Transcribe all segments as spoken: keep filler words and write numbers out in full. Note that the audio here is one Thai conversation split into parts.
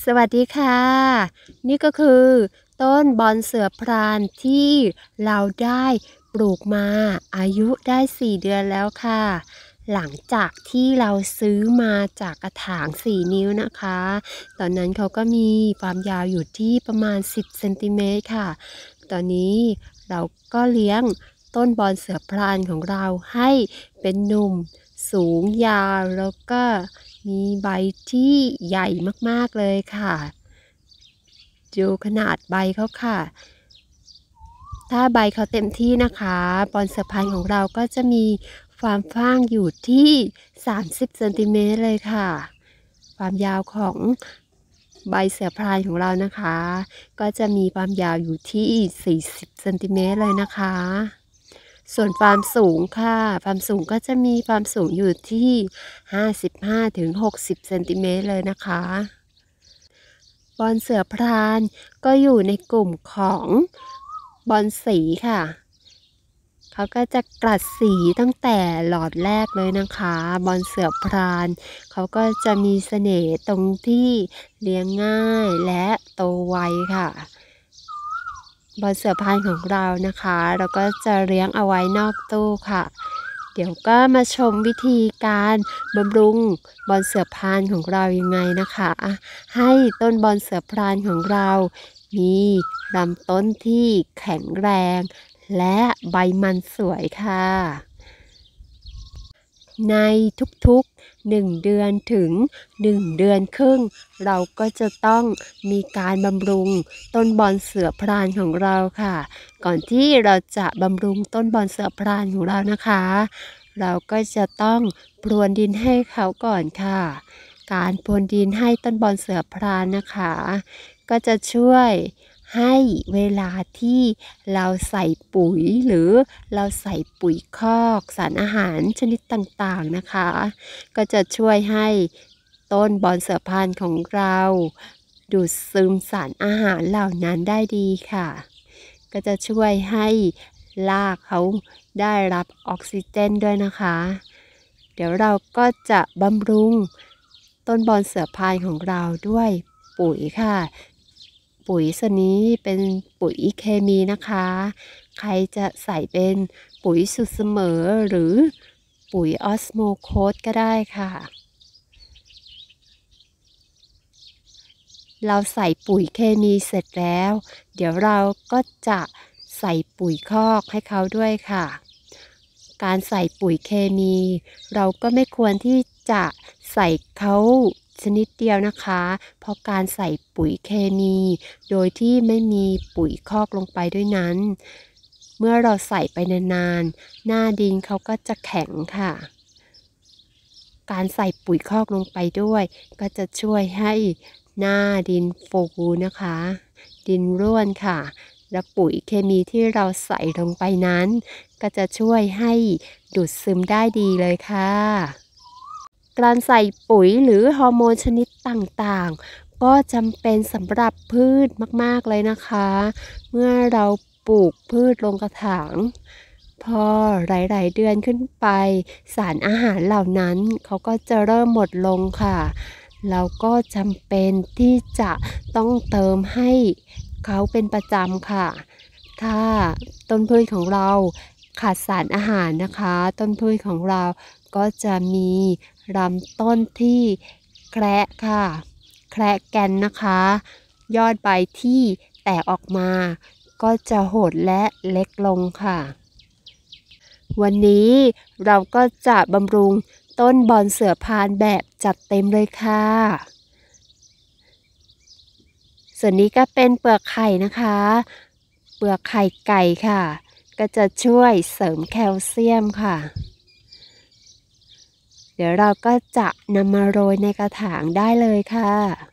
สวัสดีค่ะนี่ก็คือต้นบอนเสือพรานที่เราได้ปลูกมาอายุได้สี่เดือนแล้วค่ะหลังจากที่เราซื้อมาจากกระถางสี่นิ้วนะคะตอนนั้นเขาก็มีความยาวอยู่ที่ประมาณสิบเซนติเมตรค่ะตอนนี้เราก็เลี้ยงต้นบอนเสือพรานของเราให้เป็นหนุ่มสูงยาวแล้วก็มีใบที่ใหญ่มากๆเลยค่ะดูขนาดใบเขาค่ะถ้าใบเขาเต็มที่นะคะบอนเสือพรานของเราก็จะมีความฟ้างอยู่ที่สามสิบเซนติเมตรเลยค่ะความยาวของใบเสือพรานของเรานะคะก็จะมีความยาวอยู่ที่สี่สิบเซนติเมตรเลยนะคะส่วนความสูงค่ะความสูงก็จะมีความสูงอยู่ที่ห้าสิบห้าถึงหกสิบเซนติเมตรเลยนะคะบอนเสือพรานก็อยู่ในกลุ่มของบอนสีค่ะเขาก็จะกลัดสีตั้งแต่หลอดแรกเลยนะคะบอนเสือพรานเขาก็จะมีเสน่ห์ตรงที่เลี้ยงง่ายและโตไวค่ะบอนเสือพรานของเรานะคะเราก็จะเลี้ยงเอาไว้นอกตู้ค่ะเดี๋ยวก็มาชมวิธีการบำรุงบอนเสือพรานของเรายังไงนะคะให้ต้นบอนเสือพรานของเรามีลำต้นที่แข็งแรงและใบมันสวยค่ะในทุกๆหนึ่งเดือนถึงหนึ่งเดือนครึ่งเราก็จะต้องมีการบำรุงต้นบอนเสือพรานของเราค่ะก่อนที่เราจะบำรุงต้นบอนเสือพรานของเรานะคะเราก็จะต้องพรวนดินให้เขาก่อนค่ะการพรวนดินให้ต้นบอนเสือพรานนะคะก็จะช่วยให้เวลาที่เราใส่ปุ๋ยหรือเราใส่ปุ๋ยคอกสารอาหารชนิดต่างๆนะคะก็จะช่วยให้ต้นบอนเสือพรานของเราดูดซึมสารอาหารเหล่านั้นได้ดีค่ะก็จะช่วยให้รากเขาได้รับออกซิเจนด้วยนะคะเดี๋ยวเราก็จะบำรุงต้นบอนเสือพรานของเราด้วยปุ๋ยค่ะปุ๋ยส่วนนี้เป็นปุ๋ยเคมีนะคะใครจะใส่เป็นปุ๋ยสูตรเสมอหรือปุ๋ยออสโมโคสก็ได้ค่ะเราใส่ปุ๋ยเคมีเสร็จแล้วเดี๋ยวเราก็จะใส่ปุ๋ยคอกให้เขาด้วยค่ะการใส่ปุ๋ยเคมีเราก็ไม่ควรที่จะใส่เขาชนิดเดียวนะคะเพราะการใส่ปุ๋ยเคมีโดยที่ไม่มีปุ๋ยคอกลงไปด้วยนั้นเมื่อเราใส่ไปนานๆหน้าดินเขาก็จะแข็งค่ะการใส่ปุ๋ยคอกลงไปด้วยก็จะช่วยให้หน้าดินฟูนะคะดินร่วนค่ะและปุ๋ยเคมีที่เราใส่ลงไปนั้นก็จะช่วยให้ดูดซึมได้ดีเลยค่ะการใส่ปุ๋ยหรือฮอร์โมนชนิดต่างๆก็จำเป็นสำหรับพืชมากๆเลยนะคะเมื่อเราปลูกพืชลงกระถางพอหลายๆเดือนขึ้นไปสารอาหารเหล่านั้นเขาก็จะเริ่มหมดลงค่ะเราก็จำเป็นที่จะต้องเติมให้เขาเป็นประจำค่ะถ้าต้นพืชของเราขาดสารอาหารนะคะต้นพืชของเราก็จะมีลำต้นที่แคระค่ะแคระแกนนะคะยอดใบที่แตกออกมาก็จะหดและเล็กลงค่ะวันนี้เราก็จะบำรุงต้นบอนเสือพรานแบบจัดเต็มเลยค่ะส่วนนี้ก็เป็นเปลือกไข่นะคะเปลือกไข่ไก่ค่ะก็จะช่วยเสริมแคลเซียมค่ะเดี๋ยวเราก็จะนำมาโรยในกระถางได้เลยค่ะ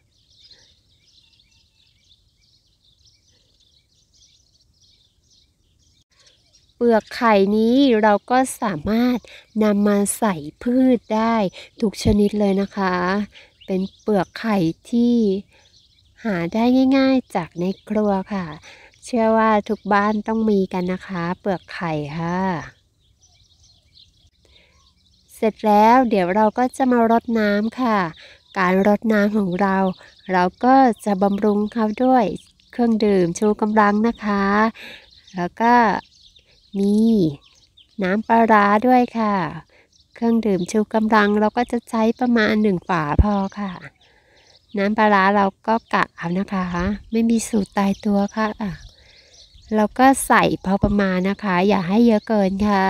เปลือกไข่นี้เราก็สามารถนำมาใส่พืชได้ทุกชนิดเลยนะคะเป็นเปลือกไข่ที่หาได้ง่ายๆจากในครัวค่ะเชื่อว่าทุกบ้านต้องมีกันนะคะเปลือกไข่ค่ะเสร็จแล้วเดี๋ยวเราก็จะมารดน้ำค่ะการรดน้ำของเราเราก็จะบำรุงเขาด้วยเครื่องดื่มชูกำลังนะคะแล้วก็มีน้ำปลาร้าด้วยค่ะเครื่องดื่มชูกำลังเราก็จะใช้ประมาณหนึ่งฝาพอค่ะน้ำปลาร้าเราก็กะเอานะคะไม่มีสูตรตายตัวค่ะเราก็ใส่พอประมาณนะคะอย่าให้เยอะเกินค่ะ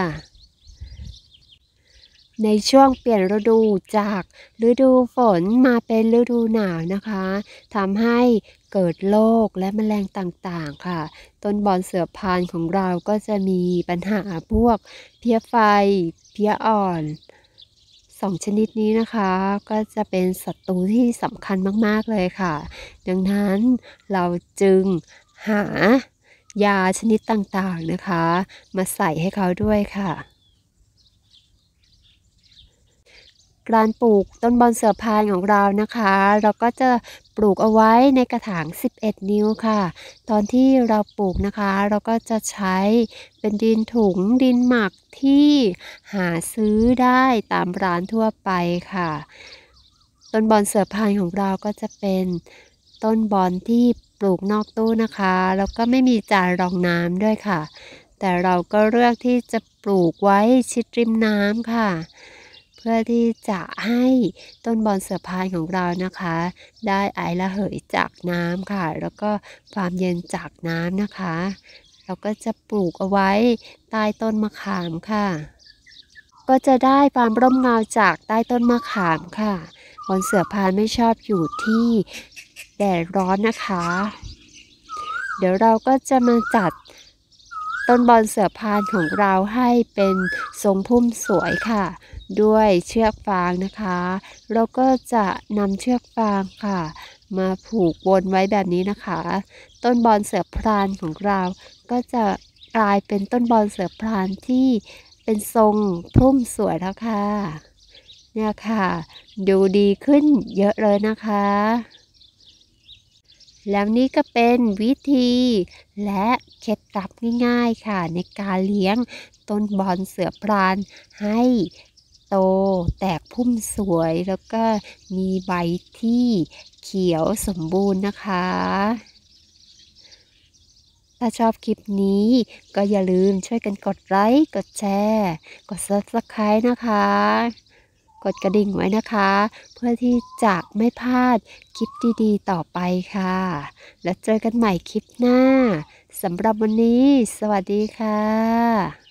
ในช่วงเปลี่ยนฤดูจากฤดูฝนมาเป็นฤดูหนาวนะคะทำให้เกิดโรคและแมลงต่างๆค่ะต้นบอนเสือพานของเราก็จะมีปัญหาพวกเพี้ยไฟเพี้ยอ่อนสองชนิดนี้นะคะก็จะเป็นศัตรูที่สำคัญมากๆเลยค่ะดังนั้นเราจึงหายาชนิดต่างๆนะคะมาใส่ให้เขาด้วยค่ะ การปลูกต้นบอนเสือพานของเรานะคะเราก็จะปลูกเอาไว้ในกระถางสิบเอ็ดนิ้วค่ะตอนที่เราปลูกนะคะเราก็จะใช้เป็นดินถุงดินหมักที่หาซื้อได้ตามร้านทั่วไปค่ะต้นบอนเสือพานของเราก็จะเป็นต้นบอนที่ปลูกนอกตู้นะคะแล้วก็ไม่มีจานรองน้ำด้วยค่ะแต่เราก็เลือกที่จะปลูกไว้ชิดริมน้ำค่ะ เพื่อที่จะให้ต้นบอนเสือพานของเรานะคะได้ไอระเหยจากน้ำค่ะแล้วก็ความเย็นจากน้ำนะคะเราก็จะปลูกเอาไว้ใต้ต้นมะขามค่ะก็จะได้ความร่มเงาจากใต้ต้นมะขามค่ะบอนเสือพานไม่ชอบอยู่ที่แดดร้อนนะคะเดี๋ยวเราก็จะมาจัดต้นบอนเสือพานของเราให้เป็นทรงพุ่มสวยค่ะด้วยเชือกฟางนะคะเราก็จะนำเชือกฟางค่ะมาผูกวนไว้แบบนี้นะคะต้นบอนเสือพรานของเราก็จะกลายเป็นต้นบอนเสือพรานที่เป็นทรงพุ่มสวยแล้วค่ะเนี่ยค่ะดูดีขึ้นเยอะเลยนะคะแล้วนี่ก็เป็นวิธีและเคล็ดลับง่ายๆค่ะในการเลี้ยงต้นบอนเสือพรานให้โตแตกพุ่มสวยแล้วก็มีใบที่เขียวสมบูรณ์นะคะถ้าชอบคลิปนี้ก็อย่าลืมช่วยกันกดไลค์กดแชร์กด ซับสไครบ์ นะคะกดกระดิ่งไว้นะคะเพื่อที่จะไม่พลาดคลิปดีๆต่อไปค่ะแล้วเจอกันใหม่คลิปหน้าสำหรับวันนี้สวัสดีค่ะ